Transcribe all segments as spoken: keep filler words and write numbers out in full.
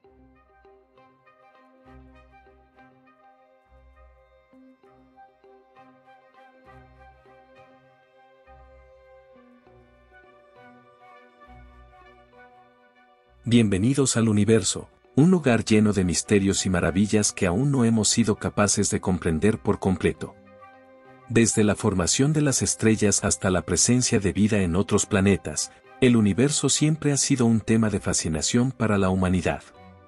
Bienvenidos al universo, un lugar lleno de misterios y maravillas que aún no hemos sido capaces de comprender por completo. Desde la formación de las estrellas hasta la presencia de vida en otros planetas, el universo siempre ha sido un tema de fascinación para la humanidad.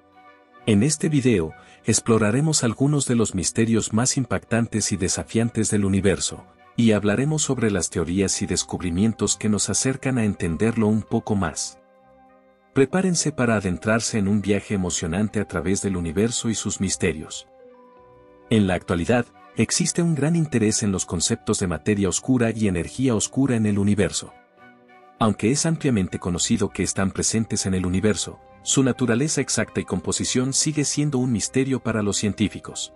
En este video, exploraremos algunos de los misterios más impactantes y desafiantes del universo, y hablaremos sobre las teorías y descubrimientos que nos acercan a entenderlo un poco más. Prepárense para adentrarse en un viaje emocionante a través del universo y sus misterios. En la actualidad, existe un gran interés en los conceptos de materia oscura y energía oscura en el universo. Aunque es ampliamente conocido que están presentes en el universo, su naturaleza exacta y composición sigue siendo un misterio para los científicos.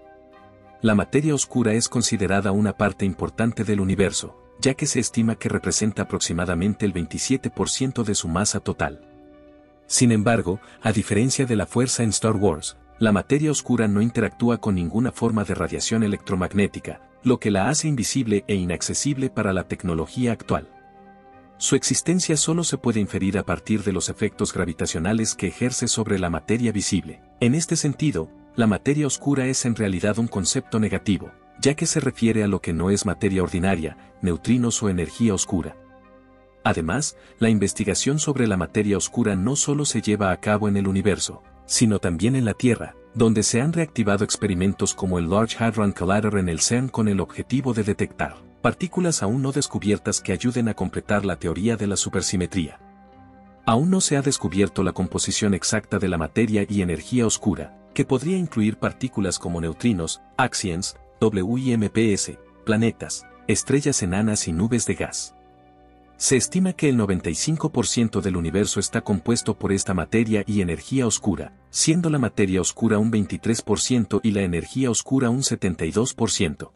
La materia oscura es considerada una parte importante del universo, ya que se estima que representa aproximadamente el veintisiete por ciento de su masa total. Sin embargo, a diferencia de la fuerza en Star Wars, la materia oscura no interactúa con ninguna forma de radiación electromagnética, lo que la hace invisible e inaccesible para la tecnología actual. Su existencia solo se puede inferir a partir de los efectos gravitacionales que ejerce sobre la materia visible. En este sentido, la materia oscura es en realidad un concepto negativo, ya que se refiere a lo que no es materia ordinaria, neutrinos o energía oscura. Además, la investigación sobre la materia oscura no solo se lleva a cabo en el universo, sino también en la Tierra, donde se han reactivado experimentos como el Large Hadron Collider en el CERN con el objetivo de detectar partículas aún no descubiertas que ayuden a completar la teoría de la supersimetría. Aún no se ha descubierto la composición exacta de la materia y energía oscura, que podría incluir partículas como neutrinos, axions, WIMPs, planetas, estrellas enanas y nubes de gas. Se estima que el noventa y cinco por ciento del universo está compuesto por esta materia y energía oscura, siendo la materia oscura un veintitrés por ciento y la energía oscura un setenta y dos por ciento.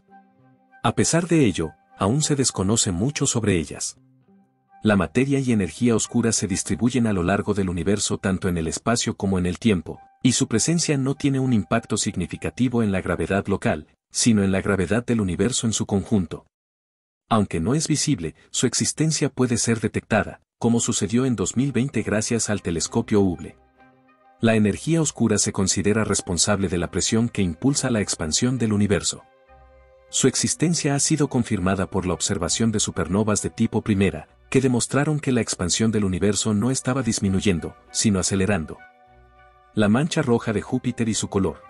A pesar de ello, aún se desconoce mucho sobre ellas. La materia y energía oscura se distribuyen a lo largo del universo tanto en el espacio como en el tiempo, y su presencia no tiene un impacto significativo en la gravedad local, sino en la gravedad del universo en su conjunto. Aunque no es visible, su existencia puede ser detectada, como sucedió en dos mil veinte gracias al telescopio Hubble. La energía oscura se considera responsable de la presión que impulsa la expansión del universo. Su existencia ha sido confirmada por la observación de supernovas de tipo primera, que demostraron que la expansión del universo no estaba disminuyendo, sino acelerando. La mancha roja de Júpiter y su color.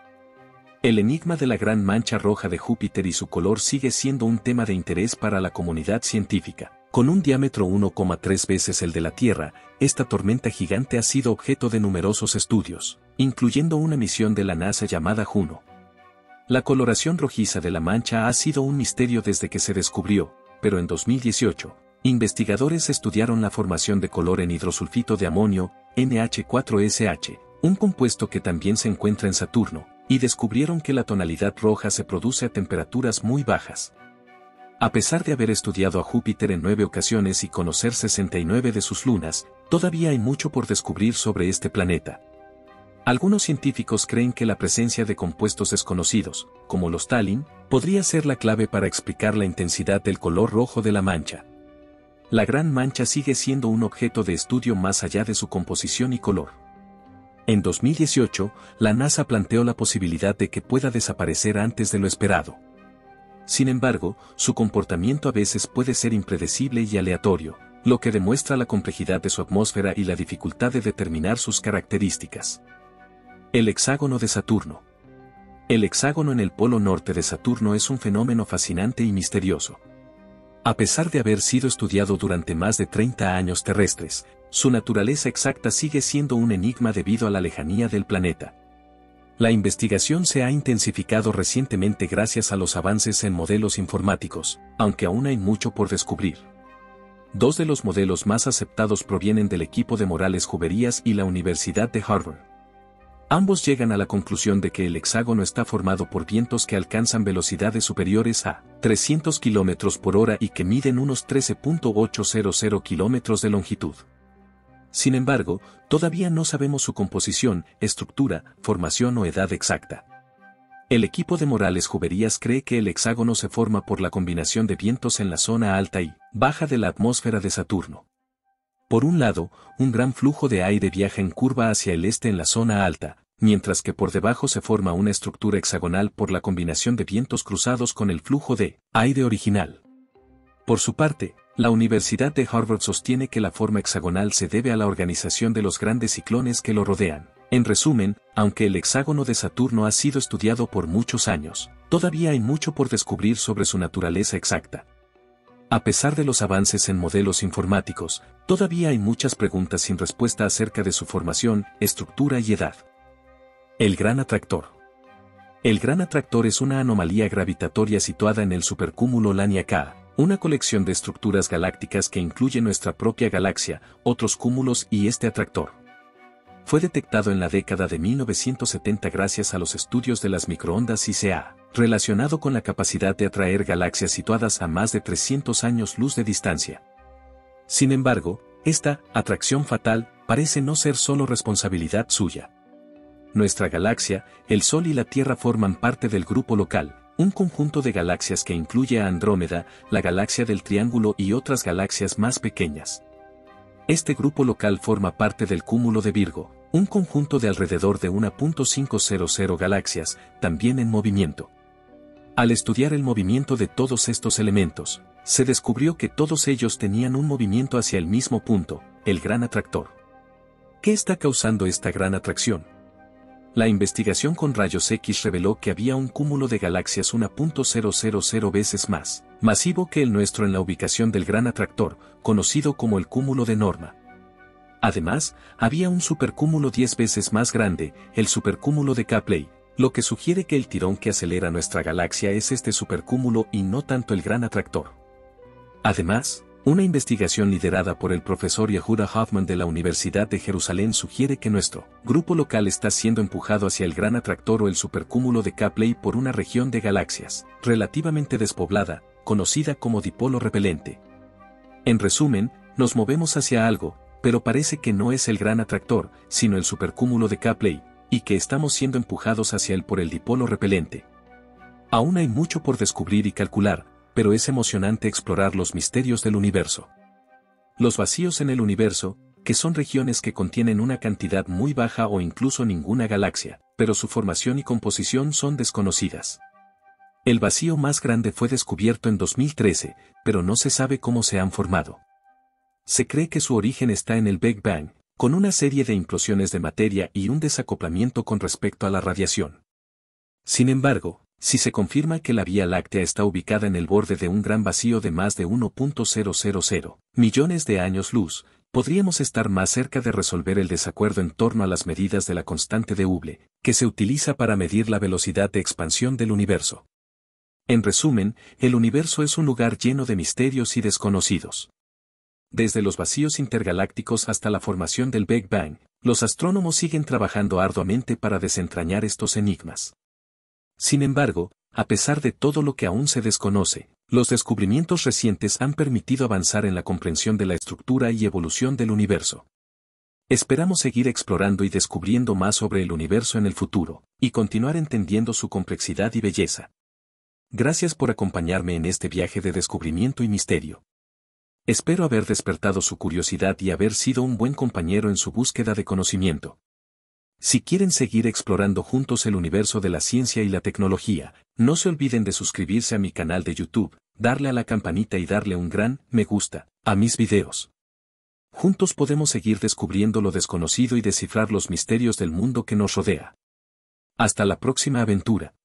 El enigma de la gran mancha roja de Júpiter y su color sigue siendo un tema de interés para la comunidad científica. Con un diámetro uno coma tres veces el de la Tierra, esta tormenta gigante ha sido objeto de numerosos estudios, incluyendo una misión de la NASA llamada Juno. La coloración rojiza de la mancha ha sido un misterio desde que se descubrió, pero en dos mil dieciocho, investigadores estudiaron la formación de color en hidrosulfito de amonio, N H cuatro S H, un compuesto que también se encuentra en Saturno, y descubrieron que la tonalidad roja se produce a temperaturas muy bajas. A pesar de haber estudiado a Júpiter en nueve ocasiones y conocer sesenta y nueve de sus lunas, todavía hay mucho por descubrir sobre este planeta. Algunos científicos creen que la presencia de compuestos desconocidos, como los talin, podría ser la clave para explicar la intensidad del color rojo de la mancha. La gran mancha sigue siendo un objeto de estudio más allá de su composición y color. En dos mil dieciocho, la NASA planteó la posibilidad de que pueda desaparecer antes de lo esperado. Sin embargo, su comportamiento a veces puede ser impredecible y aleatorio, lo que demuestra la complejidad de su atmósfera y la dificultad de determinar sus características. El hexágono de Saturno. El hexágono en el polo norte de Saturno es un fenómeno fascinante y misterioso. A pesar de haber sido estudiado durante más de treinta años terrestres, su naturaleza exacta sigue siendo un enigma debido a la lejanía del planeta. La investigación se ha intensificado recientemente gracias a los avances en modelos informáticos, aunque aún hay mucho por descubrir. Dos de los modelos más aceptados provienen del equipo de Morales Juberías y la Universidad de Harvard. Ambos llegan a la conclusión de que el hexágono está formado por vientos que alcanzan velocidades superiores a trescientos kilómetros por hora y que miden unos trece punto ochocientos kilómetros de longitud. Sin embargo, todavía no sabemos su composición, estructura, formación o edad exacta. El equipo de Morales Juberías cree que el hexágono se forma por la combinación de vientos en la zona alta y baja de la atmósfera de Saturno. Por un lado, un gran flujo de aire viaja en curva hacia el este en la zona alta, mientras que por debajo se forma una estructura hexagonal por la combinación de vientos cruzados con el flujo de aire original. Por su parte, la Universidad de Harvard sostiene que la forma hexagonal se debe a la organización de los grandes ciclones que lo rodean. En resumen, aunque el hexágono de Saturno ha sido estudiado por muchos años, todavía hay mucho por descubrir sobre su naturaleza exacta. A pesar de los avances en modelos informáticos, todavía hay muchas preguntas sin respuesta acerca de su formación, estructura y edad. El Gran Atractor. El Gran Atractor es una anomalía gravitatoria situada en el supercúmulo Laniakea, una colección de estructuras galácticas que incluye nuestra propia galaxia, otros cúmulos y este atractor. Fue detectado en la década de mil novecientos setenta gracias a los estudios de las microondas I C A, relacionado con la capacidad de atraer galaxias situadas a más de trescientos años luz de distancia. Sin embargo, esta atracción fatal parece no ser solo responsabilidad suya. Nuestra galaxia, el Sol y la Tierra forman parte del grupo local, un conjunto de galaxias que incluye a Andrómeda, la galaxia del Triángulo y otras galaxias más pequeñas. Este grupo local forma parte del cúmulo de Virgo, un conjunto de alrededor de una punto quinientas galaxias, también en movimiento. Al estudiar el movimiento de todos estos elementos, se descubrió que todos ellos tenían un movimiento hacia el mismo punto, el Gran Atractor. ¿Qué está causando esta gran atracción? La investigación con rayos X reveló que había un cúmulo de galaxias una punto cero cero cero veces más masivo que el nuestro en la ubicación del Gran Atractor, conocido como el cúmulo de Norma. Además, había un supercúmulo diez veces más grande, el supercúmulo de Kepley, lo que sugiere que el tirón que acelera nuestra galaxia es este supercúmulo y no tanto el Gran Atractor. Además, una investigación liderada por el profesor Yehuda Hoffman de la Universidad de Jerusalén sugiere que nuestro grupo local está siendo empujado hacia el Gran Atractor o el supercúmulo de Kepley por una región de galaxias relativamente despoblada, conocida como dipolo repelente. En resumen, nos movemos hacia algo, pero parece que no es el Gran Atractor, sino el supercúmulo de Kepley, y que estamos siendo empujados hacia él por el dipolo repelente. Aún hay mucho por descubrir y calcular, pero es emocionante explorar los misterios del universo. Los vacíos en el universo, que son regiones que contienen una cantidad muy baja o incluso ninguna galaxia, pero su formación y composición son desconocidas. El vacío más grande fue descubierto en dos mil trece, pero no se sabe cómo se han formado. Se cree que su origen está en el Big Bang, con una serie de implosiones de materia y un desacoplamiento con respecto a la radiación. Sin embargo, si se confirma que la Vía Láctea está ubicada en el borde de un gran vacío de más de uno punto cero cero cero millones de años luz, podríamos estar más cerca de resolver el desacuerdo en torno a las medidas de la constante de Hubble, que se utiliza para medir la velocidad de expansión del universo. En resumen, el universo es un lugar lleno de misterios y desconocidos. Desde los vacíos intergalácticos hasta la formación del Big Bang, los astrónomos siguen trabajando arduamente para desentrañar estos enigmas. Sin embargo, a pesar de todo lo que aún se desconoce, los descubrimientos recientes han permitido avanzar en la comprensión de la estructura y evolución del universo. Esperamos seguir explorando y descubriendo más sobre el universo en el futuro, y continuar entendiendo su complejidad y belleza. Gracias por acompañarme en este viaje de descubrimiento y misterio. Espero haber despertado su curiosidad y haber sido un buen compañero en su búsqueda de conocimiento. Si quieren seguir explorando juntos el universo de la ciencia y la tecnología, no se olviden de suscribirse a mi canal de YouTube, darle a la campanita y darle un gran me gusta a mis videos. Juntos podemos seguir descubriendo lo desconocido y descifrar los misterios del mundo que nos rodea. Hasta la próxima aventura.